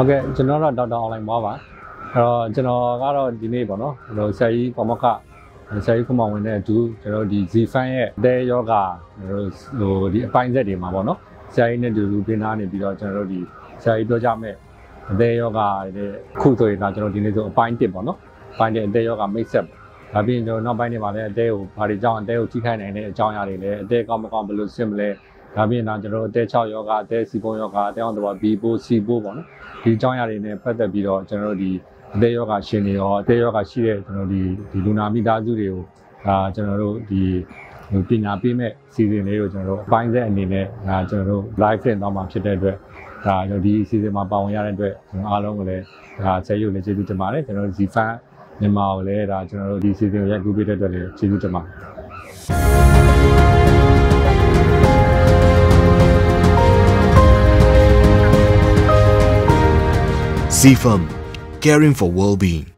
Okay, general data online mobile. General got the neighbor, no, say, Pomaka, say, come on, when do, the Z-Fan, the yoga, the fine that in Mabono, say, the Rubinani, generally, say, Dojame, the yoga, the Kuto, natural dinner, find tip, no, find the yoga mix up. I've been not binding about it, they will party down, they will take and join they come on below similar. ဒါပြင်တော့ကျွန်တော်တဲ6ယောဂတဲစီပုံယောဂတဲအောင်တော့ဘီပိုစီပိုပေါ့နော်ဒီအကြောင်းအရာတွေနဲ့ပတ်သက်ပြီးတော့ကျွန်တော်တို့ဒီအသေးယောဂရှင်တွေရောအသေးယောဂရှိတဲ့ကျွန်တော်ဒီလူနာမိသားစုတွေကိုကျွန်တော်တို့ဒီပညာပေးမဲ့စီစဉ်လေးကိုကျွန်တော်တို့အပိုင်းဆက်အနေနဲ့ကျွန်တော်တို့ live တင်တော့မှာဖြစ်တဲ့အတွက်ဒီစီစဉ်မှာပါဝင်ရတဲ့အတွက်ကျွန်တော်အားလုံးကိုလည်းဆယ်ရုပ်လည်းကျေးဇူးတင်ပါတယ်ကျွန်တော်တို့ Z-Fan မြန်မာကိုလည်းကျွန်တော်တို့ဒီစီစဉ်ကိုရိုက်ကူးပေးတဲ့အတွက်လည်းကျေးဇူးတင်ပါတယ် Z-Fan, caring for well-being.